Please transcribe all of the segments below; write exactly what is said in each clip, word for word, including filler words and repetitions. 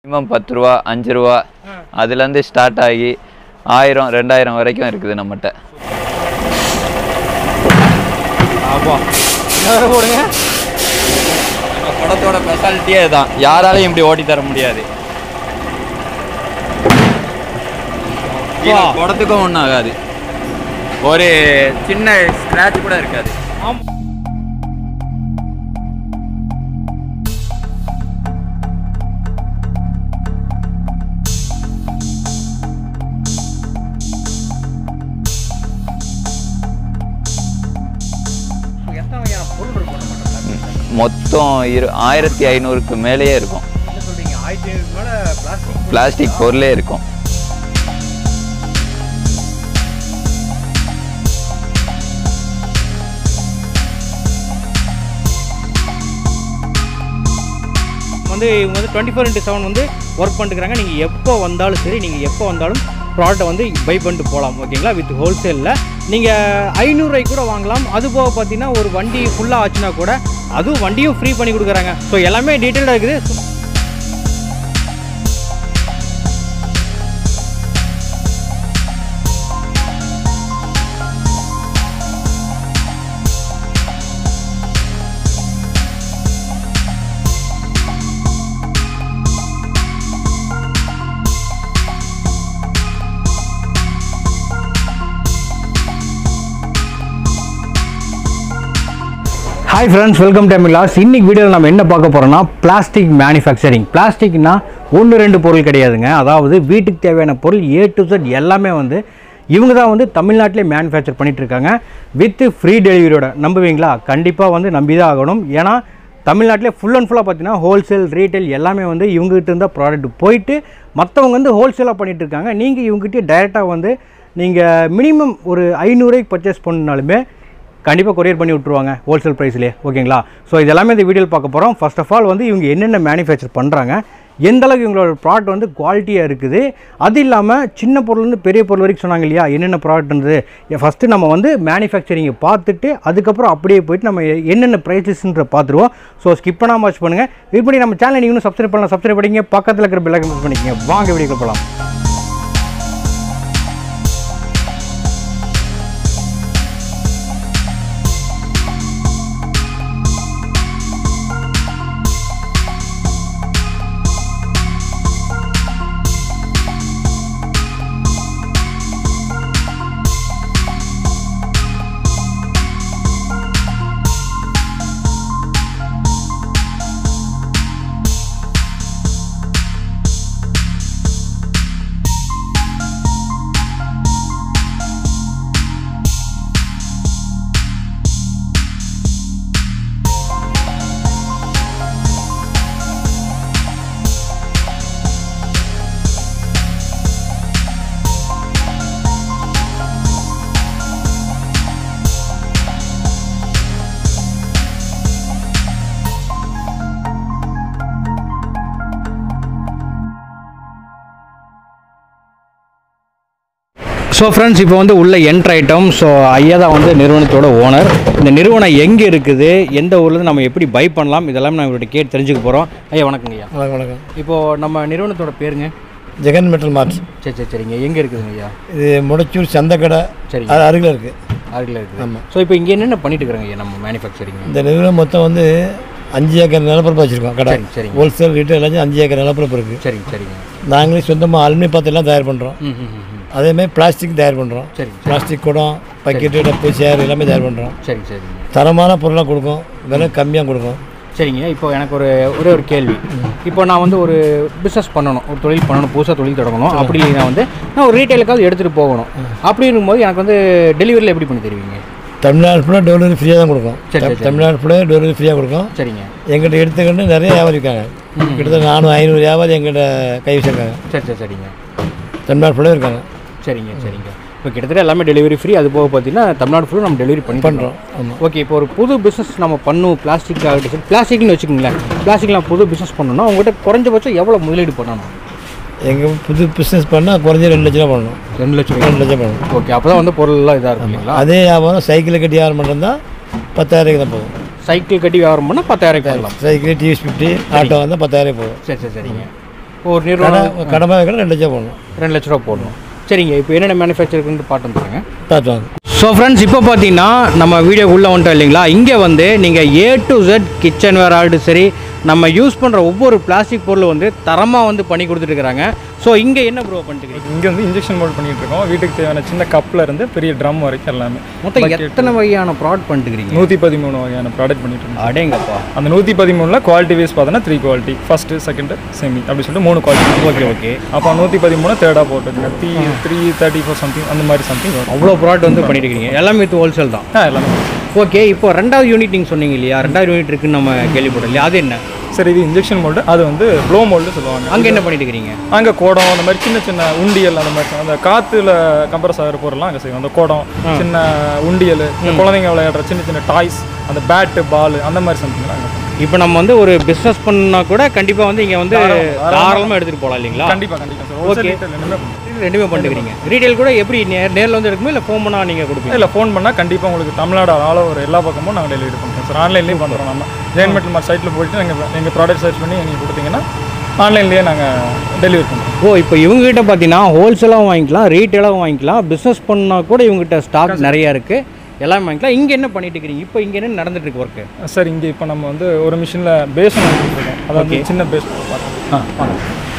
Minimum பத்து ரூபா அஞ்சு ரூபா அதுலேருந்து ஸ்டார்ட் ஆகி ஆயிரம் ரெண்டாயிரம் வரைக்கும் இருக்குது நம்மகிட்ட. குடத்தோட ஸ்பெஷாலிட்டியே தான், யாராலையும் இப்படி ஓட்டி தர முடியாது. குடத்துக்கும் ஒன்றும் ஆகாது, ஒரு சின்ன ஸ்க்ராட்ச் கூட இருக்காது. மொத்தம் இரு ஆயிரத்தி ஐநூறுக்கு மேலேயே இருக்கும். பிளாஸ்டிக் பொருளே இருக்கும். வந்து இவங்க வந்து டுவெண்ட்டி ஃபோர் இன்ட்டு செவன் வந்து ஒர்க் பண்ணிட்டுருக்காங்க. நீங்கள் எப்போ வந்தாலும் சரி, நீங்கள் எப்போ வந்தாலும் ப்ராடக்ட்டை வந்து பை பண்ணிட்டு போகலாம். ஓகேங்களா? வித் ஹோல்சேலில் நீங்கள் ஐநூறுரூவாய்க்கு கூட வாங்கலாம். அது போக பார்த்தீங்கன்னா ஒரு வண்டி ஃபுல்லாக ஆச்சுன்னா கூட அதுவும் வண்டியும் ஃப்ரீ பண்ணி கொடுக்குறாங்க. ஸோ எல்லாமே டீட்டெயிலாக இருக்குது. Hi friends, welcome to Tamil Nadu. இன்னைக்கு வீடியோவில் நம்ம என்ன பார்க்க போகிறோம்னா பிளாஸ்டிக் மேனுஃபேக்சரிங். பிளாஸ்டிக்னா ஒன்று ரெண்டு பொருள் கிடையாதுங்க. அதாவது வீட்டுக்கு தேவையான பொருள் ஏ டு செட் எல்லாமே வந்து இவங்க தான் வந்து தமிழ்நாட்டிலே மேனுஃபேக்சர் பண்ணிகிட்ருக்காங்க வித் ஃப்ரீ டெலிவரியோட. நம்புவீங்களா? கண்டிப்பாக வந்து நம்பி தான் ஆகணும். ஏன்னா தமிழ்நாட்டிலே ஃபுல் அண்ட் ஃபுல்லாக பார்த்தீங்கன்னா ஹோல்சேல் ரீட்டைல் எல்லாமே வந்து இவங்ககிட்ட இருந்தால் ப்ராடக்ட் போயிட்டு மற்றவங்க வந்து ஹோல்சேலாக பண்ணிகிட்ருக்காங்க. நீங்கள் இவங்ககிட்டே டைரெக்டாக வந்து நீங்கள் மினிமம் ஒரு ஐநூறுரூவாய்க்கு பர்ச்சேஸ் பண்ணாலுமே கண்டிப்பாக கொரியர் பண்ணி விட்ருவாங்க ஹோல்சேல் ப்ரைஸ்லேயே. ஓகேங்களா? ஸோ இதெல்லாமே இந்த வீடியோவில் பார்க்க போகிறோம். ஃபர்ஸ்ட் ஆஃப் ஆல் வந்து இவங்க என்னென்ன மேனுஃபேக்சர் பண்ணுறாங்க, எந்த அளவுக்கு இவங்களோட ப்ராடக்ட் வந்து குவாலிட்டியாக இருக்குது, அது இல்லாமல் சின்ன பொருள்லேருந்து பெரிய பொருள் வரைக்கும் சொன்னாங்க இல்லையா, என்னென்ன ப்ராடக்ட் இருந்தது. ஃபஸ்ட்டு நம்ம வந்து மேனுஃபேக்சரிங்கை பார்த்துட்டு அதுக்கப்புறம் அப்படியே போயிட்டு நம்ம என்னென்ன ப்ரைஸஸ்ன்ற பார்த்துருவோம். ஸோ ஸ்கிப் பண்ணாமல் வாட்ச் பண்ணுங்கள். இப்படி நம்ம சேனல் நீங்கள் இன்னும் சப்ஸ்கிரைப் பண்ணலாம், சப்ஸ்கிரைப் பண்ணிங்க, பக்கத்தில் இருக்கிற பெல் ஐகான் ப்ரெஸ் பண்ணிக்கங்க. வாங்க வீடியோக்கு போகலாம். ஸோ ஃப்ரெண்ட்ஸ், இப்போ வந்து உள்ள என்ட்ரு ஐட்டம். ஸோ ஐயா தான் வந்து நிறுவனத்தோட ஓனர். இந்த நிறுவனம் எங்கே இருக்குது, எந்த ஊர்லேருந்து நம்ம எப்படி பை பண்ணலாம், இதெல்லாம் நான் இவர்கிட்ட கேட்டு தெரிஞ்சுக்க போகிறோம். ஐயா வணக்கங்க. ஐயா வணக்கம். வணக்கம். இப்போது நம்ம நிறுவனத்தோட பேருங்க? Jagan metal mart. சரி சரி சரிங்க. எங்கே இருக்குதுங்க ஐயா? இது மொடச்சூர் சந்தைக்கடை. சரி, அது அருகில் இருக்குது. அருகில் இருக்குது. ஆமாம். ஸோ இப்போ இங்கே என்னென்ன பண்ணிட்டு இருக்கிறாங்க ஐயா நம்ம மேனுஃபேக்சரிங்? இந்த நிறுவனம் மொத்தம் வந்து அஞ்சு ஏக்கர் நிலப்பரப்பு வச்சுருக்கோம். கடை சரி, ஹோல்சேல் ரீட்டைல் எல்லாமே அஞ்சு ஏக்கர் நிலப்பரப்பு இருக்குது. சரிங்க சரிங்க. நாங்களே சொந்தமாக அலுமினியம் பாத்திரம் தயார் பண்ணுறோம். அதேமாதிரி பிளாஸ்டிக் தயார் பண்ணுறோம். சரி, பிளாஸ்டிக் குடம், பக்கெட்டு, டப்பு, சேர் எல்லாமே தயார் பண்ணுறோம். சரி சரி. தரமான பொருளாக கொடுக்கும், விலை கம்மியாக கொடுக்கும். சரிங்க. இப்போ எனக்கு ஒரு ஒரே ஒரு கேள்வி. இப்போ நான் வந்து ஒரு பிஸ்னஸ் பண்ணணும், ஒரு தொழில் பண்ணணும், புதுசாக தொழில் தொடங்கணும். அப்படி இல்லைன்னா வந்து நான் ஒரு ரீட்டைலுக்காவது எடுத்துகிட்டு போகணும். அப்படி இருக்கும்போது எனக்கு வந்து டெலிவரியில் எப்படி பண்ணி தருவீங்க? தமிழ்நாடு ஃபுல்லாக டெலிவரி ஃப்ரீயாக தான் கொடுக்கும். சரி, தமிழ்நாடு ஃபுல்லாக டெலிவரி ஃப்ரீயாக கொடுக்கும். சரிங்க. எங்கிட்ட எடுத்துக்கிட்டு நிறைய வியாபாரி இருக்காங்க. கிட்டத்தட்ட நானூறு ஐநூறு வியாபாரி எங்கிட்ட கை வச்சிருக்காங்க. சரி சரி சரிங்க. தமிழ்நாடு ஃபுல்லாக இருக்காங்க. சரிங்க சரிங்க. இப்போ கிட்டத்தட்ட எல்லாமே டெலிவரி ஃப்ரீ. அது போக பார்த்தீங்கன்னா தமிழ்நாடு ஃபுல்லாக நம்ம டெலிவரி பண்ணி பண்ணுறோம். ஆமாம். ஓகே. இப்போ ஒரு புது பிஸ்னஸ் நம்ம பண்ணும், பிளாஸ்டிக் ஆகிட்டு பிளாஸ்டிக்னு வச்சுக்கோங்களேன். பிளாஸ்டிக்கில் புது பிஸ்னஸ் பண்ணணும்னா உங்கள்கிட்ட குறைஞ்சபட்சம் எவ்வளோ முதலீடு பண்ணணும்? எங்கள் புது பிஸ்னஸ் பண்ணால் குறைஞ்ச ரெண்டு லட்ச ரூபா பண்ணணும். ரெண்டு லட்சம் ரெண்டு லட்சம் பண்ணணும். ஓகே. அப்போ தான் வந்து பொருள்லாம் இதாக இருக்கும். அதே வியாபாரம் சைக்கிளை கட்டி வியாபாரம் பண்ணுறதா பத்தாயிரம் தான் போகும். சைக்கிள் கட்டி வியாபாரம் பண்ணால் பத்தாயிரம் போகலாம். சைக்கிள் டிவிஎஸ் ஃபிஃப்டி ஆட்டோ வந்தால் பத்தாயிரம் போகும். சரி சரி சரிங்க. ஒரு நிறுவனம் கடமை ரெண்டு லட்சம் போடணும் ரெண்டு லட்ச ரூபா போடணும். சரிங்க, இப்போ என்னென்ன மேனுஃபேக்சர் இருக்குன்னு பாட்டு வந்துருங்க. தாத்துவாங்க. ஸோ ஃப்ரெண்ட்ஸ், இப்போ பார்த்தீங்கன்னா நம்ம வீடியோக்குள்ளே வந்துட்டோம் இல்லைங்களா. இங்கே வந்து நீங்கள் A to Z kitchen ware ஆகட்டும் சரி, நம்ம யூஸ் பண்ணுற ஒவ்வொரு பிளாஸ்டிக் பொருள் வந்து தரமாக வந்து பண்ணி கொடுத்துட்டுருக்காங்க. ஸோ இங்கே என்ன ப்ரோ பண்ணிட்டுருக்கீங்க? இங்கே வந்து இன்ஜெக்ஷன் மோல்ட் பண்ணிகிட்டு இருக்கோம். வீட்டுக்கு தேவையான சின்ன கப்பில் இருந்து பெரிய ட்ரம் வரைக்கும் எல்லாமே. மொத்தம் எத்தனை வகையான ப்ராடக்ட் பண்ணிட்டுருக்கீங்க? நூற்றி பதிமூணு வகையான ப்ராடக்ட் பண்ணிட்டு இருக்கோம். அடேங்கப்பா. அந்த நூற்றி பதிமூணில் குவாலிட்டி வைஸ் பார்த்தோன்னா three quality, first second semi அப்படி சொல்லிட்டு மூணு குவாலிட்டி. Okay okay. அப்போ நூற்றி பதிமூணு தேர்டாக போட்டுருங்க. Three three thirty four something அந்த மாதிரி சம்திங் வரும். அவ்வளோ ப்ராடக்ட் வந்து பண்ணிட்டு இருக்கீங்க. எல்லாமே வித் ஹோல்சேல் தான்? ஆ எல்லாமே. ஓகே, இப்போ ரெண்டாவது யூனிட் நீங்கள் சொன்னீங்க இல்லையா, ரெண்டாவது யூனிட் இருக்குன்னு நம்ம கேள்விப்பட்டோம் இல்லையா, அது என்ன? சரி, இது இன்ஜெக்ஷன் மோல்டு, அது வந்து ப்ளோ மோல்டு சொல்லுவாங்க. அங்கே என்ன பண்ணிட்டு இருக்கிறீங்க? அங்கே கோடம் அந்த மாதிரி சின்ன சின்ன உண்டியல் அந்த மாதிரி அந்த காற்றுல கம்ப்ரஸ் ஆகிற பொருள்லாம் அங்கே செய்வோம். அந்த கோடம், சின்ன உண்டியல், குழந்தைங்க விளையாடுற சின்ன சின்ன டாய்ஸ், அந்த பேட்டு பால் அந்த மாதிரி சம்திங்லாம் அங்கே. இப்போ நம்ம வந்து ஒரு பிஸ்னஸ் பண்ணால் கூட கண்டிப்பாக வந்து இங்கே வந்து தாராளமாக எடுத்துகிட்டு போகலாம் இல்லைங்களா? கண்டிப்பாக கண்டிப்பாக சார். ஓகே, ரெண்டுமே பண்ணிக்கிறீங்க. ரீட்டைல் கூட எப்படி நேர் நேரில் வந்து இருக்குமோ இல்லை ஃபோன் பண்ணால் நீங்கள் கொடுப்பீங்க? இல்லை, ஃபோன் பண்ணால் கண்டிப்பாக உங்களுக்கு தமிழ்நாடு ஆல் ஓவர் எல்லா பக்கமும் நாங்கள் டெலிவரி பண்ணுறோம் சார். ஆன்லைன்லேயும் பண்ணுறோம். நம்ம ஜெயன்மெட்டல் மார்ட் சைட்டில் போயிட்டு நீங்கள் எங்கள் ப்ராடக்ட் சர்ச் பண்ணி நீங்கள் கொடுத்தீங்கன்னா ஆன்லைன்லேயே நாங்கள் டெலிவரி பண்ணுறோம். ஓ, இப்போ இவங்ககிட்ட பார்த்தீங்கன்னா ஹோல்சேலாகவும் வாங்கிக்கலாம், ரீட்டெயிலாகவும் வாங்கிக்கலாம். பிஸ்னஸ் பண்ணால் கூட இவங்ககிட்ட ஸ்டாக் நிறையா இருக்குது, எல்லாமே வாங்கிக்கலாம். இங்கே என்ன பண்ணிட்டு இருக்கிறீங்க? இப்போ இங்கே என்ன நடந்துட்டு இருக்கு ஒர்க்கு? சார், இங்கே இப்போ நம்ம வந்து ஒரு மிஷினில் பேஷன் இருக்கோம். அதாவது சின்ன பேஷன் பார்த்தோம்.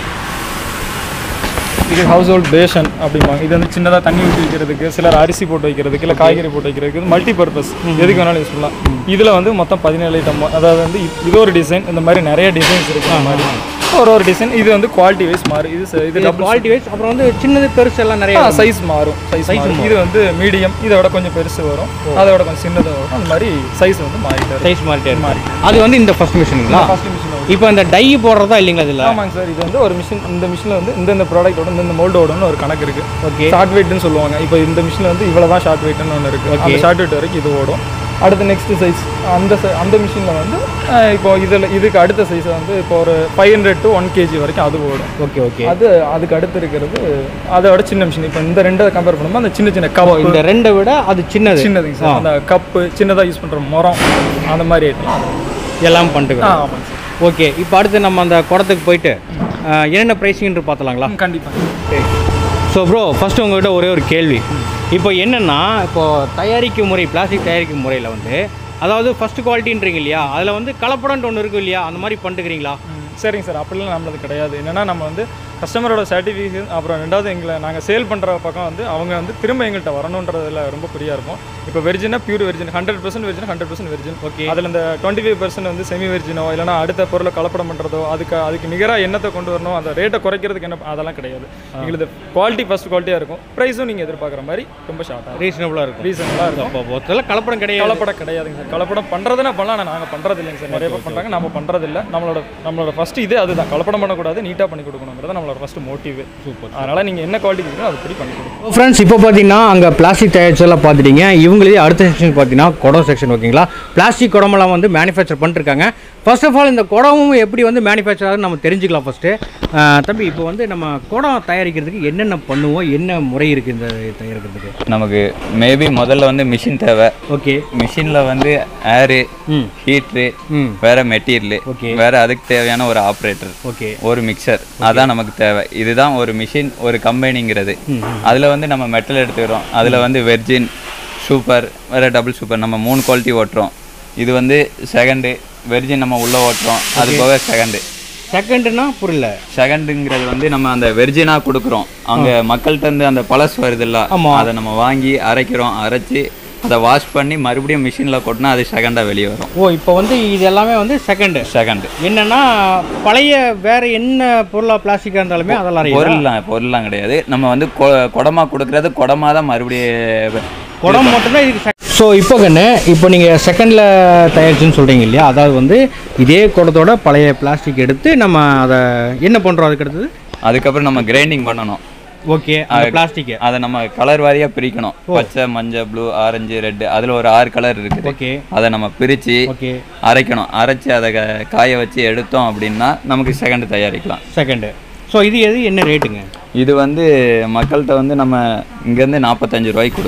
இது ஹவுஸ் ஹோல்ட் பேஷன் அப்படிம்பாங்க. இது வந்து சின்னதாக தண்ணி ஊற்றி வைக்கிறதுக்கு, சிலர் அரிசி போட்டு வைக்கிறதுக்கு, இல்லை காய்கறி போட்டு வைக்கிறதுக்கு, மல்டி பர்பஸ் எதுக்கு வேணாலும் யூஸ் பண்ணலாம். இதில் வந்து மொத்தம் பதினேழு ஐட்டம். அதாவது வந்து இது ஒரு டிசைன், இந்த மாதிரி நிறைய டிசைன்ஸ் இருக்கிற மாதிரி ஒரு ஒரு டிசைன். இது வந்து குவாலிட்டி வைஸ் மாறும். இது இது டபுள் குவாலிட்டி வைஸ். அப்புறம் வந்து சின்னது பெருசு எல்லாம் நிறைய சைஸ் மாறும். சைஸ் இது வந்து மீடியம், இதை விட கொஞ்சம் பெருசு வரும், அதை விட கொஞ்சம் சின்னதாக வரும். அந்த மாதிரி சைஸ் வந்து மாறிட்டு சைஸ் மாறிட்டே மாறி. அது வந்து இந்த ஃபர்ஸ்ட் மிஷினுங்களா? First machine. இப்போ இந்த டை போடுறதா இல்லைங்களா இதில்? ஆமாங்க சார். இது வந்து ஒரு மிஷின். இந்த மிஷினில் வந்து இந்த ப்ராடக்ட்டோட இந்த மோல்டோடன்னு ஒரு கணக்கு இருக்குது. ஓகே, ஷார்ட் வெயிட்னு சொல்லுவாங்க. இப்போ இந்த மிஷினில் வந்து இவ்வளோ தான் ஷார்ட் வெயிட்னு ஒன்று இருக்குது. அந்த ஷார்ட் வெயிட் வரைக்கும் இது ஓடும். அடுத்த நெக்ஸ்ட் சைஸ் அந்த அந்த மிஷினில் வந்து இப்போ இதில் இதுக்கு அடுத்த சைஸ் வந்து இப்போ ஒரு five hundred to one KG வரைக்கும் அது ஓடும். Okay okay. அது அதுக்கு அடுத்து இருக்கிறது அதோட சின்ன மிஷின். இப்போ இந்த ரெண்டை கம்பேர் பண்ணும்போது அந்த சின்ன சின்ன கப், இந்த ரெண்டை விட அது சின்னது சின்னதுங்க சார். அந்த கப்பு சின்னதாக யூஸ் பண்ணுற முறம் அந்த மாதிரி ஐட்டம் எல்லாம் பண்ணிட்டு. ஆமாங்க சார். ஓகே, இப்போ அடுத்து நம்ம அந்த குடத்துக்கு போயிட்டு என்னென்ன ப்ரைஸிங்னு பார்த்துலாங்களா? கண்டிப்பாக. ஸோ ப்ரோ, ஃபஸ்ட்டு உங்கள்கிட்ட ஒரே ஒரு கேள்வி. இப்போ என்னென்னா, இப்போது தயாரிக்கும் முறை, பிளாஸ்டிக் தயாரிக்கும் முறையில் வந்து அதாவது ஃபஸ்ட்டு குவாலிட்டின்றீங்க இல்லையா, அதில் வந்து கலப்படம்னு ஒன்று இருக்கும் இல்லையா, அந்த மாதிரி பண்ணிட்டுக்கிறீங்களா? சரிங்க சார். அப்படிலாம் நம்மளது கிடையாது. என்னென்னா நம்ம வந்து கஸ்டமரோட சர்டிஃபிகேஷன், அப்புறம் ரெண்டாவது எங்களை நாங்கள் சேல் பண்ணுற பக்கம் வந்து அவங்க வந்து திரும்ப எங்கள்கிட்ட வரணுன்றதுல ரொம்ப பிரியாக இருக்கும். இப்போ வெர்ஜினா pure virgin, hundred percent virgin, hundred percent virgin. Okay, அதில் இந்த டுவெண்ட்டி ஃபைவ் பர்சன்ட் வந்து செமி வெர்ஜினோ இல்லைனா அடுத்த பொருளை கலப்படம் பண்ணுறதோ, அதுக்கு அதுக்கு நிகராக எண்ணத்தை கொண்டு வரணும், அந்த ரேட்டை குறைக்கிறதுக்கு என்ன, அதெல்லாம் கிடையாது. எங்களுக்கு குவாலிட்டி ஃபஸ்ட் குவாலிட்டியாக இருக்கும். ப்ரைஸும் நீங்கள் எதிர்பார்க்குற மாதிரி ரொம்ப ஷார்ட்டாக ரீசனபுளாக இருக்கும். ரீசனபுளாக இருக்கும். அப்போ பொறுத்தவரை கலப்படம் கிடையாது. கலப்படம் கிடையாதுங்க சார். கலப்படம் பண்ணுறதுனா பண்ணலாம், நாங்கள் பண்ணுறது இல்லைங்க சார். நிறைய பேர் பண்ணுறாங்க, நம்ம பண்ணுறதில்லை. நம்மளோட நம்மளோட ஃபஸ்ட்டு இது அதுதான், கலப்படம் பண்ணக்கூடாது, நீட்டாக பண்ணி கொடுக்கணுங்கிறது நம்மளோட ஃபஸ்ட்டு மோட்டிவ். சூப்பர். அதனால் நீங்கள் என்ன குவாலிட்டி கொடுக்கணும் அது படி பண்ணி கொடுக்கணும். ஃப்ரெண்ட்ஸ், இப்போ பார்த்தீங்கன்னா அங்கே பிளாஸ்டிக் தயாரிச்செல்லாம் பார்த்துட்டீங்க. இவங்களே அடுத்த செக்ஷன் பார்த்தீங்கன்னா குடம் செக்ஷன். ஓகேங்களா, பிளாஸ்டிக் குடமெல்லாம் வந்து மேனுஃபேக்சர் பண்ணிருக்காங்க. ஃபர்ஸ்ட் ஆஃப் ஆல் இந்த குடமும் எப்படி வந்து மேனுஃபேக்சர் ஆகுதுன்னு நம்ம தெரிஞ்சுக்கலாம். ஃபஸ்ட்டு தம்பி, இப்போ வந்து நம்ம குடம் தயாரிக்கிறதுக்கு என்னென்ன பண்ணுவோம், என்ன முறை இருக்குது இந்த தயாரிக்கிறதுக்கு? நமக்கு மேபி முதல்ல வந்து மிஷின் தேவை. ஓகே, மிஷினில் வந்து ஏரு, ஹீட்ரு, வேற மெட்டீரியல், வேற அதுக்கு தேவையான ஒரு ஆப்ரேட்டர், ஓகே, ஒரு மிக்சர், அதான் நமக்கு தேவை. இதுதான் ஒரு மிஷின், ஒரு கம்பெனிங்கிறது. அதில் வந்து நம்ம மெட்டல் எடுத்துக்கிறோம். அதில் வந்து வெர்ஜின், சூப்பர், வேறு டபுள் சூப்பர், நம்ம மூணு குவாலிட்டி ஓட்டுறோம். இது வந்து செகண்டு, வெர்ஜின் நம்ம உள்ளே ஓட்டுறோம். அது போக செகண்டு. செகண்டுனா புரியல. செகண்டுங்கிறது வந்து நம்ம அந்த வெர்ஜினாக கொடுக்குறோம். அங்கே மக்கள்கிட்ட இருந்து அந்த பழசு வருதில்ல, அதை நம்ம வாங்கி அரைக்கிறோம். அரைச்சி அதை வாஷ் பண்ணி மறுபடியும் மிஷினில் கொட்டினா அது செகண்டாக வெளியே வரும். ஓ, இப்போ வந்து இது எல்லாமே வந்து செகண்டு. செகண்டு என்னென்னா பழைய வேறு என்ன பொருளாக பிளாஸ்டிக்காக இருந்தாலுமே அதெல்லாம் பொருள்லாம் பொருள்லாம் கிடையாது. நம்ம வந்து குடமாக கொடுக்குறது குடமாக தான் மறுபடியும் குடம் மட்டும்தான் இதுக்கு. ஸோ இப்போ கண்ணு, இப்போ நீங்கள் செகண்டில் தயாரிச்சுன்னு சொல்கிறீங்க இல்லையா, அதாவது வந்து இதே குடத்தோட பழைய பிளாஸ்டிக் எடுத்து நம்ம அதை என்ன பண்ணுறோம், அதுக்கு அடுத்தது அதுக்கப்புறம் நம்ம கிரைண்டிங் பண்ணணும். ஓகே, அந்த பிளாஸ்டிக் அதை நம்ம கலர் வாரியாக பிரிக்கணும். பச்சை, மஞ்சள், ப்ளூ, ஆரஞ்சு, ரெட்டு, அதில் ஒரு ஆறு கலர் இருக்குது. ஓகே, அதை நம்ம பிரித்து ஓகே அரைக்கணும். அரைச்சி அதை காய வச்சு எடுத்தோம் அப்படின்னா நமக்கு செகண்டு தயாரிக்கலாம். செகண்டு. ஸோ இது எது என்ன ரேட்டுங்க? இது வந்து மக்கள்கிட்ட வந்து நம்ம இங்கேருந்து நாற்பத்தஞ்சு ரூபாய்க்கு கொடுக்குறோம்.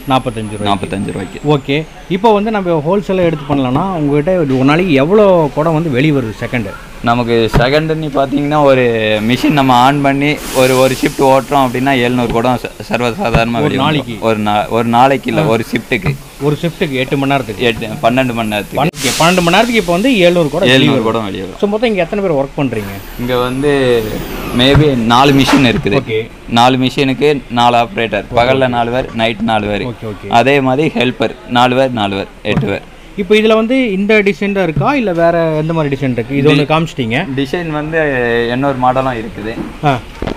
நாற்பத்தஞ்சு ரூபா நாற்பத்தஞ்சு ரூபாய்க்கு. ஓகே. இப்போ வந்து நம்ம ஹோல்சேலாக எடுத்து பண்ணலாம்னா உங்கள்கிட்ட ஒரு நாளைக்கு எவ்வளோ குடம் வந்து வெளியே வருது செகண்டு? நமக்கு செகண்டுன்னு பார்த்தீங்கன்னா ஒரு மிஷின் நம்ம ஆன் பண்ணி ஒரு ஒரு ஷிஃப்ட் ஓட்டுறோம் அப்படின்னா எழுநூறு குடம் சர்வசாதாரணமாக ஒரு நாளைக்கு ஒரு நா ஒரு நாளைக்கு இல்லை ஒரு ஷிஃப்ட்டுக்கு ஒரு ஷிஃப்ட்டுக்கு எட்டு மணி நேரத்துக்கு எட்டு பன்னெண்டு மணி நேரத்துக்கு பன்னெண்டு மணி நேரத்துக்கு இப்போ வந்து எழுநூறு குடம் எழுநூறு குடம் வெளியே வரும். ஸோ மொத்தம் இங்கே எத்தனை பேர் ஒர்க் பண்ணுறீங்க? இங்கே வந்து மேபி நாலு மிஷின் இருக்குது. ஓகே. நாலு மிஷினுக்கு நாலு ஆப்ரேட்டர், பகலில் நாலு பேர், நைட் நாலு பேர். Okay okay. அதே மாதிரி ஹெல்ப்பர் நாலு பேர் நாலு பேர் எட்டு பேர். இப்போ இதில் வந்து இந்த டிசைன் தான் இருக்கா இல்லை வேறு எந்த மாதிரி டிசைன் இருக்குது? இது ஒன்று காமிச்சிட்டிங்க. டிசைன் வந்து இன்னொரு மாடலும் இருக்குது. ஆ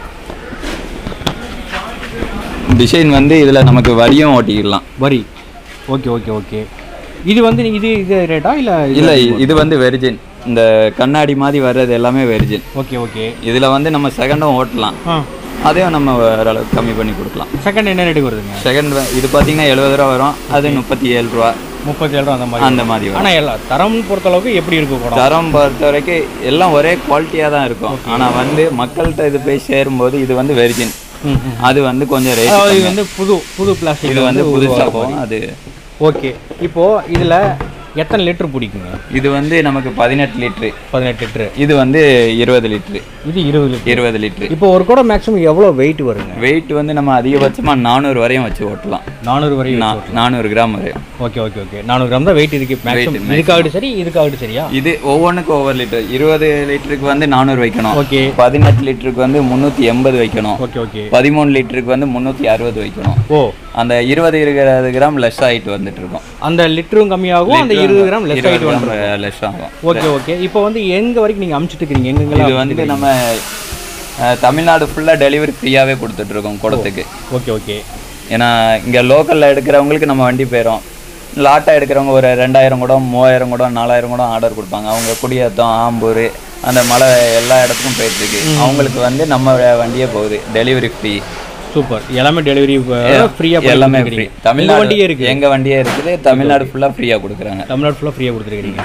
டிசைன் வந்து இதில் நமக்கு வரியும் ஓட்டிக்கலாம். வரி. Okay okay okay. இது வந்து இது இது ரேட்டா இல்லை? இல்லை, இது வந்து வெர்ஜின். இந்த கண்ணாடி மாதிரி வர்றது எல்லாமே வெர்ஜின். Okay okay. இதில் வந்து நம்ம செகண்டும் ஓட்டலாம், அதையும் நம்ம ஓரளவுக்கு கம்மி பண்ணி கொடுக்கலாம். செகண்ட் என்ன ரேட்டுக்கு வருதுங்க? செகண்ட் இது பார்த்தீங்கன்னா எழுபது ரூபா வரும், அது முப்பத்தி ஏழு ரூபா முப்பத்தி ஏழு ரூபா அந்த மாதிரி அந்த மாதிரி வரும். ஆனால் எல்லாம் தரம் பொறுத்தளவுக்கு எப்படி இருக்கும்? தரம் பொறுத்த வரைக்கும் எல்லாம் ஒரே குவாலிட்டியாக தான் இருக்கும். ஆனால் வந்து மக்கள்கிட்ட இது போய் சேரும்போது இது வந்து வெர்ஜின், அது வந்து கொஞ்சம் ரேட். இது வந்து புது புது பிளாஸ்டிக், இது வந்து புதுசாக போகும் அது. ஓகே. இப்போது இதில் எத்தனை லிட்டர் பிடிக்குங்க? இது வந்து நமக்கு பதினெட்டு லிட்ரு. பதினெட்டு லிட்ரு. இது வந்து இருபது லிட்ரு. இது இருபது லிட்டர். இருபது லிட்ரு. இப்போ ஒரு கூட மேக்ஸிமம் எவ்வளோ வெயிட் வருங்க? வெயிட் வந்து நம்ம அதிகபட்சமாக நானூறு வரையும் வச்சு ஓட்டலாம். நானூறு வரையும் நானூறு கிராம் வரையும். Okay okay okay. நானூறு கிராம் தான் வெயிட் இருக்கு மேக்ஸிமம். இதுக்காகட்டும் சரி, இதுக்காகட்டும் சரியா? இது ஒவ்வொன்றுக்கும் ஒவ்வொரு லிட்டர். இருபது லிட்டருக்கு வந்து நானூறு வைக்கணும். ஓகே. பதினெட்டு லிட்டருக்கு வந்து முந்நூற்றி எண்பது வைக்கணும். Okay okay. பதிமூணு லிட்டருக்கு வந்து முந்நூற்றி அறுபது வைக்கணும். ஓ, அந்த இருபது இருபது கிராம் லெஸ் ஆகிட்டு வந்துட்டு இருக்கும். அந்த லிட்டரும் கம்மியாகும், அந்த இருபது கிராம் லெஸ் ஆகிட்டு லெஸ் ஆகும். Okay okay. இப்போ வந்து எங்க வரைக்கும் நீங்கள் அமுச்சிட்டு இருக்கீங்க? எங்கெங்கெல்லாம்? இது வந்து நம்ம தமிழ்நாடு ஃபுல்லாக டெலிவரி ஃப்ரீயாகவே கொடுத்துட்ருக்கோம் குடத்துக்கு. Okay okay. ஏன்னா இங்கே லோக்கலில் எடுக்கிறவங்களுக்கு நம்ம வண்டி போயிடும். லாட்டாக எடுக்கிறவங்க ஒரு ரெண்டாயிரம் குடம், மூவாயிரம் குடம், நாலாயிரம் குடம் ஆர்டர் கொடுப்பாங்க. அவங்க குடியேற்றம், ஆம்பூர், அந்த மலை எல்லா இடத்துக்கும் போயிட்டுருக்கு. அவங்களுக்கு வந்து நம்ம வண்டியே போகுது, டெலிவரி ஃப்ரீ. சூப்பர். எல்லாமே டெலிவரி ஃப்ரீயாக, எல்லாமே ஃப்ரீ. தமிழ்நாடு வண்டியே இருக்குது, எங்கள் வண்டியே இருக்குது. தமிழ்நாடு ஃபுல்லாக ஃப்ரீயாக கொடுக்குறாங்க. தமிழ்நாடு ஃபுல்லாக ஃப்ரீயாக கொடுத்துருக்கீங்க.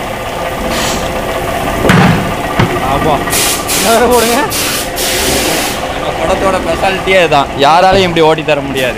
ஆமா, போடுங்க. குடத்தோட ஸ்பெஷாலிட்டியே தான், யாராலையும் இப்படி ஓட்டி தர முடியாது.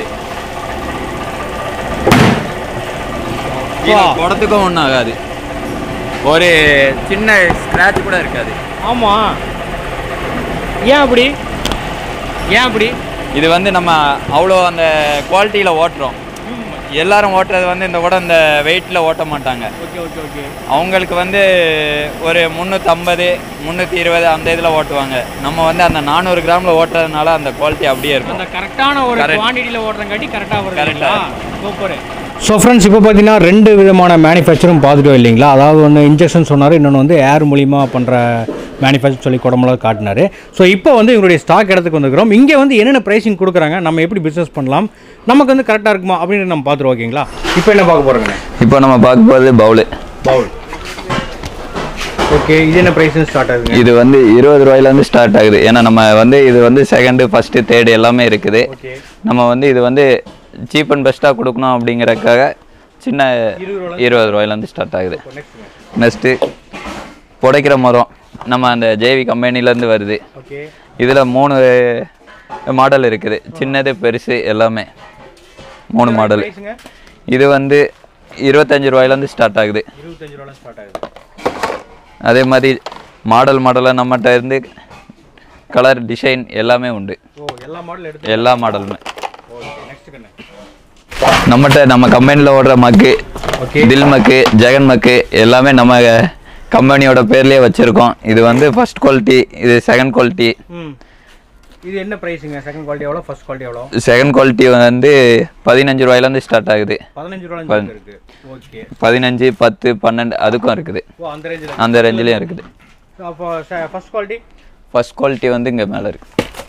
குடத்துக்கும் ஒன்றும் ஆகாது, ஒரு சின்ன ஸ்க்ராட்ச் கூட இருக்காது. ஆமாம். ஏன் அப்படி? ஏன் அப்படி? இது வந்து நம்ம அவ்வளோ அந்த குவாலிட்டியில் ஓட்டுறோம். எல்லாரும் ஓட்டுறது வந்து இந்த கூட இந்த வெயிட்டில் ஓட்ட மாட்டாங்க. Okay okay okay. அவங்களுக்கு வந்து ஒரு முந்நூற்றம்பது முந்நூற்றி இருபது அந்த இதில் ஓட்டுவாங்க. நம்ம வந்து அந்த நானூறு கிராமில் ஓட்டுறதுனால அந்த குவாலிட்டி அப்படியே இருக்கும். அந்த கரெக்டான ஒரு குவான்டிட்டியில் ஓட்டுறங்காட்டி கரெக்டாக வரும். கரெக்டாக. சூப்பர். ஸோ ஃப்ரெண்ட்ஸ், இப்போ பார்த்தீங்கன்னா ரெண்டு விதமான மேனுஃபேக்சரும் பார்த்துட்டோம் இல்லைங்களா? அதாவது ஒன்று இன்ஜெக்ஷன் சொன்னார், இன்னொன்று வந்து ஏர் மூலிமா பண்ணுற மேனுஃபேக்சர் சொல்லி குடமெல்லாம் காட்டினார். ஸோ இப்போ வந்து எங்களுடைய ஸ்டாக் இடத்துக்கு வந்துக்கிறோம். இங்கே வந்து என்னென்ன ப்ரைஸிங் கொடுக்குறாங்க, நம்ம எப்படி பிஸ்னஸ் பண்ணலாம், நமக்கு வந்து கரெக்டாக இருக்குமா அப்படின்னு நம்ம பார்த்துருவோம். ஓகேங்களா? இப்போ என்ன பார்க்க போகிறோங்க? இப்போ நம்ம பார்க்க போகிறது பவுலு. பவுல். ஓகே. இது என்ன ப்ரைஸ் ஸ்டார்ட் ஆகுது? இது வந்து இருபது ரூபாயிலேருந்து ஸ்டார்ட் ஆகுது. ஏன்னா நம்ம வந்து இது வந்து செகண்டு, ஃபஸ்ட்டு, தேர்டு எல்லாமே இருக்குது. நம்ம வந்து இது வந்து சீப் அண்ட் பெஸ்ட்டாக கொடுக்கணும் அப்படிங்கிறதுக்காக சின்ன இருபது ரூபாயிலேருந்து ஸ்டார்ட் ஆகுது. நெக்ஸ்ட்டு புடைக்கிற மரம் நம்ம அந்த ஜேவி கம்பெனிலேருந்து வருது. இதில் மூணு மாடல் இருக்குது, சின்னது பெருசு எல்லாமே மூணு மாடல். இது வந்து இருபத்தஞ்சி ரூபாயிலேருந்து ஸ்டார்ட் ஆகுது. அதே மாதிரி மாடல் மாடலாக நம்மகிட்ட இருந்து கலர் டிசைன் எல்லாமே உண்டு. எல்லா மாடலுமே நம்மகிட்ட நம்ம கம்பெனியில் ஓடுற மக்கு, தில் மக்கு, ஜெகன் மக்கு எல்லாமே நம்ம கம்பெனியோட பேர்லேயே வச்சுருக்கோம். இது வந்து ஃபர்ஸ்ட் குவாலிட்டி, இது செகண்ட் குவாலிட்டி. இது என்ன ப்ரைஸுங்க? செகண்ட் குவாலிட்டி எவ்வளோ, ஃபர்ஸ்ட் குவாலிட்டி எவ்வளோ? செகண்ட் குவாலிட்டி வந்து பதினஞ்சு ரூபாயிலேருந்து ஸ்டார்ட் ஆகுது. பதினஞ்சு ரூபாய் இருக்குது. ஓகே. பதினஞ்சு, பத்து, பன்னெண்டு அதுக்கும் இருக்குது. அந்த ரேஞ்சில் அந்த ரேஞ்சிலையும் இருக்குது. அப்போ ஃபர்ஸ்ட் குவாலிட்டி ஃபர்ஸ்ட் குவாலிட்டி வந்து இங்கே மேலே இருக்குது.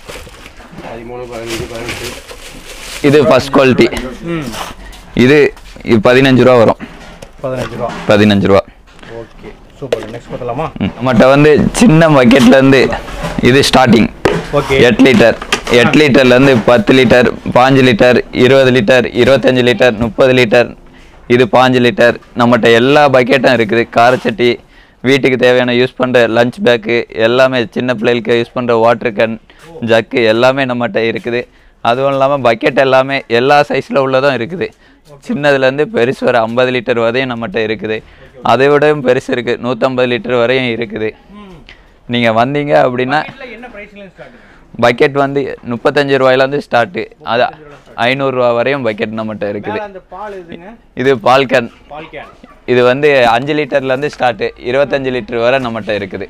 இது ஃபர்ஸ்ட் குவாலிட்டி. இது பதினஞ்சு ரூபா வரும். பதினஞ்சு ரூபா பதினஞ்சு ரூபா. Okay, super. நெக்ஸ்ட் பார்த்தலாமா? நம்மகிட்ட வந்து சின்ன பக்கெட்லேருந்து இது ஸ்டார்டிங். ஓகே. எட்டு லிட்டர் எட்டு லிட்டர்லேருந்து பத்து லிட்டர், பாஞ்சு லிட்டர், இருபது லிட்டர், இருபத்தஞ்சி லிட்டர், முப்பது லிட்டர், இது பாஞ்சு லிட்டர். நம்மகிட்ட எல்லா பக்கெட்டும் இருக்குது. காரச்சட்டி, வீட்டுக்கு தேவையான யூஸ் பண்ணுற லஞ்ச் பேக்கு எல்லாமே, சின்ன பிள்ளைகளுக்கு யூஸ் பண்ணுற வாட்டர் கேன், ஜக்கு எல்லாமே நம்மகிட்ட இருக்குது. அதுவும் இல்லாமல் பக்கெட் எல்லாமே எல்லா சைஸில் உள்ளதும் இருக்குது. சின்னதுலேருந்து பெருசு வர ஐம்பது லிட்டர் வரையும் நம்மகிட்ட இருக்குது. அதை விடவும் பெருசு இருக்குது, நூற்றம்பது லிட்டர் வரையும் இருக்குது. நீங்கள் வந்தீங்க அப்படின்னா பக்கெட் வந்து முப்பத்தஞ்சு ரூபாயிலேருந்து ஸ்டார்ட்டு, அது ஐநூறுரூவா வரையும் பக்கெட் நம்மகிட்ட இருக்குது. இது பால் கேன், இது வந்து அஞ்சு லிட்டர்லேருந்து ஸ்டார்ட்டு, இருபத்தஞ்சு லிட்டர் வரை நம்மகிட்ட இருக்குது.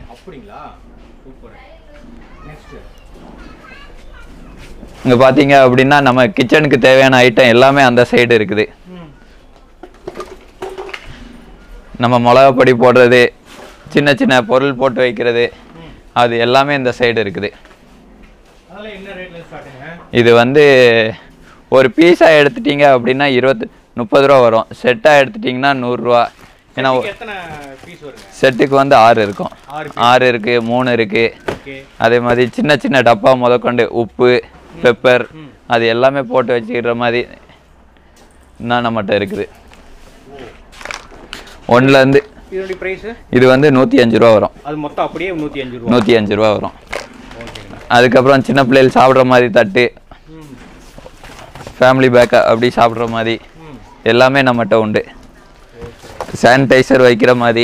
இங்கே பார்த்தீங்க அப்படின்னா நம்ம கிச்சனுக்கு தேவையான ஐட்டம் எல்லாமே அந்த சைடு இருக்குது. நம்ம மிளகா பொடி போடுறது, சின்ன சின்ன பொருள் போட்டு வைக்கிறது, அது எல்லாமே இந்த சைடு இருக்குது. இது வந்து ஒரு பீஸாக எடுத்துட்டீங்க அப்படின்னா இருபத்து முப்பது ரூபா வரும். செட்டாக எடுத்துட்டிங்கன்னா நூறுரூவா. ஏன்னா செட்டுக்கு வந்து ஆறு இருக்கும், ஆறு இருக்குது, மூணு இருக்குது. அதே மாதிரி சின்ன சின்ன டப்பா முதற்கொண்டு உப்பு, பெப்பர், அது எல்லாமே போட்டு வச்சுக்கிற மாதிரி தான் நம்மகிட்ட இருக்குது. ஒன்றுலேருந்து இது வந்து நூற்றி அஞ்சு ரூபா வரும். அது மொத்தம் அப்படியே நூற்றி அஞ்சு ரூபா நூற்றி அஞ்சு ரூபா வரும். அதுக்கப்புறம் சின்ன பிள்ளைகள் சாப்பிட்ற மாதிரி தட்டு, ஃபேமிலி பேக்கை அப்படி சாப்பிட்ற மாதிரி எல்லாமே நம்மகிட்ட உண்டு. சானிடைசர் வைக்கிற மாதிரி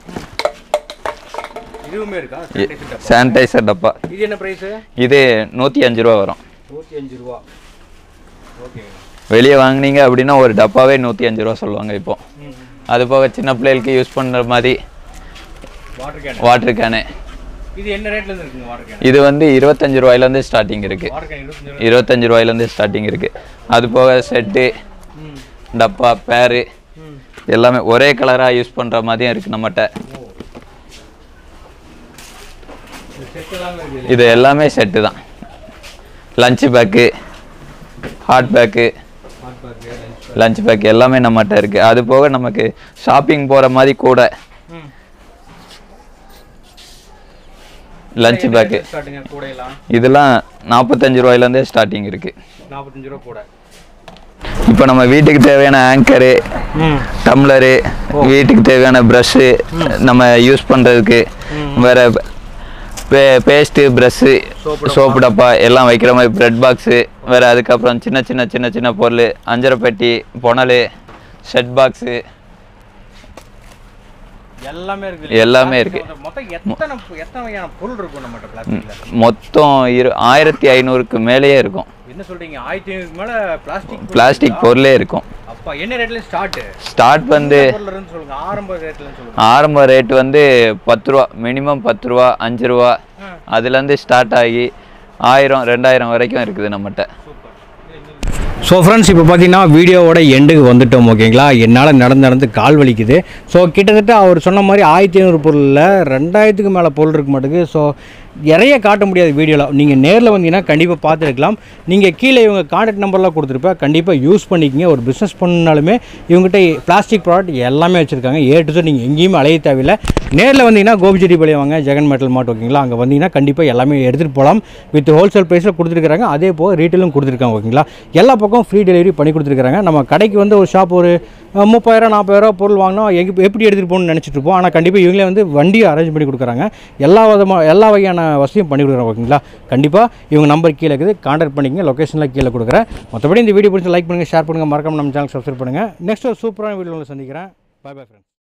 சானிடைசர் டப்பா, இது என்ன பிரைஸ்? இது நூற்றி அஞ்சு ரூபா வரும். நூற்றி அஞ்சு ரூபா. வெளியே வாங்கினீங்க அப்படின்னா ஒரு டப்பாவே நூற்றி அஞ்சு ரூபா சொல்லுவாங்க. இப்போ அது போக சின்ன பிள்ளைகளுக்கு யூஸ் பண்ணுற மாதிரி வாட்டர் கேனு, இது என்ன ரேட்லேருந்து இருக்குங்க வாட்டர் கேன்? இது வந்து இருபத்தஞ்சு ரூபாயிலேருந்து ஸ்டார்டிங் இருக்குது. இருபத்தஞ்சு ரூபாயிலேருந்து ஸ்டார்டிங் இருக்குது. அது போக செட்டு, டப்பா, பேரு எல்லாமே ஒரே கலராக யூஸ் பண்ணுற மாதிரியும் இருக்குது நம்மகிட்ட. இது எல்லாமே செட்டு தான். Lunch bag, hot bag, lunch bag எல்லாமே நம்மகிட்ட இருக்குது. அது போக நமக்கு ஷாப்பிங் போகிற மாதிரி கூட லஞ்ச் பேக்கு இதெல்லாம் நாற்பத்தஞ்சு ரூபாயிலேருந்தே ஸ்டார்டிங் இருக்குது. நாற்பத்தஞ்சு ரூபா கூட. இப்போ நம்ம வீட்டுக்கு தேவையான ஆங்கரு, டம்ளரு, வீட்டுக்கு தேவையான ப்ரஷ்ஷு, நம்ம யூஸ் பண்ணுறதுக்கு வேறு பே பேஸ்ட்டு, ப்ரஷ்ஷு, சோப்பு டப்பா எல்லாம் வைக்கிற மாதிரி ப்ரெட் பாக்ஸு, வேறு அதுக்கப்புறம் சின்ன சின்ன சின்ன சின்ன பொருள், அஞ்சரை பெட்டி, புனல், செட் பாக்ஸு எல்லாமே இருக்குது. எல்லாமே இருக்குது. மொத்தம் இரு ஆயிரத்தி ஐநூறுக்கு மேலேயே இருக்கும். என்ன சொல்கிறீங்க? ஆயிரத்தி ஐநூறுக்கு மேலே பிளாஸ்டிக் பிளாஸ்டிக் பொருளே இருக்கும். அப்போ என்ன ரேட்ல ஸ்டார்ட்? ஸ்டார்ட் வந்து ஆரம்ப ரேட்ல சொல்லுங்க. ஆரம்ப ரேட் வந்து பத்து ரூபா, மினிமம் பத்து ரூபா, அஞ்சு ரூபா, அதுலேருந்து ஸ்டார்ட் ஆகி ஆயிரம் ரெண்டாயிரம் வரைக்கும் இருக்குது நம்மகிட்ட. ஸோ ஃப்ரெண்ட்ஸ், இப்போ பார்த்தீங்கன்னா வீடியோவோட எண்டுக்கு வந்துட்டோம். ஓகேங்களா? என்னால் நடந்து நடந்து கால் வலிக்குது. ஸோ கிட்டத்தட்ட அவர் சொன்ன மாதிரி ஆயிரத்தி ஐநூறு பொருளில் ரெண்டாயிரத்துக்கு மேலே பொருள் இருக்க மாட்டேங்குது. ஸோ நிறைய காட்ட முடியாது வீடியோவில். நீங்கள் நேரில் வந்தீங்கன்னா கண்டிப்பாக பார்த்துருக்கலாம். நீங்கள் கீழே இவங்க கான்டாக்ட் நம்பர்லாம் கொடுத்துருப்பேன், கண்டிப்பாக யூஸ் பண்ணிக்கிங்க. ஒரு பிஸ்னஸ் பண்ணாலுமே இவங்ககிட்ட பிளாஸ்டிக் ப்ராடக்ட் எல்லாமே வச்சுருக்காங்க. ஏ டு செட் நீங்கள் எங்கேயுமே அலைய தேவையில்லை. நேரில் வந்தீங்கன்னா கோபிச்செட்டிப்பாளையம் வாங்க, ஜெகன் மெட்டல் மார்ட். ஓகேங்களா? அங்கே வந்தீங்கன்னா கண்டிப்பாக எல்லாமே எடுத்துகிட்டு போகலாம். வித் ஹோல்சேல் ப்ரைஸில் கொடுத்துருக்காங்க. அதே போக ரீட்டெயிலும் கொடுத்துருக்காங்க. ஓகேங்களா? எல்லா பக்கம் ஃப்ரீ டெலிவரி பண்ணி கொடுத்துருக்காங்க. நம்ம கடைக்கு வந்து ஒரு ஷாப் ஒரு முப்பதாயிரம் நாற்பதாயிரம் பொருள் வாங்கினா எங்கே எப்படி எடுத்துகிட்டு போகணும்னு நினச்சிட்டு இருப்போம். ஆனால் கண்டிப்பாக இவங்களே வந்து வண்டியை அரேஞ்ச் பண்ணி கொடுக்குறாங்க. எல்லா விதமாக எல்லா வகையான வசதியும் பண்ணி கொடுக்குறாங்க. ஓகேங்களா? கண்டிப்பாக இவங்க நம்பர் கீழே இருக்குது, கான்டாக்ட் பண்ணிக்கங்க. லொக்கேஷனில் கீழே கொடுக்குறேன். மற்றபடி இந்த வீடியோ பிடிச்சி லைக் பண்ணுங்கள், ஷேர் பண்ணுங்கள், மறக்காம நம்ம சேனல் சப்ஸ்கிரைப் பண்ணுங்கள். நெக்ஸ்ட் ஒரு சூப்பரான வீடியோவில் சந்திக்கிறேன். Bye bye friends.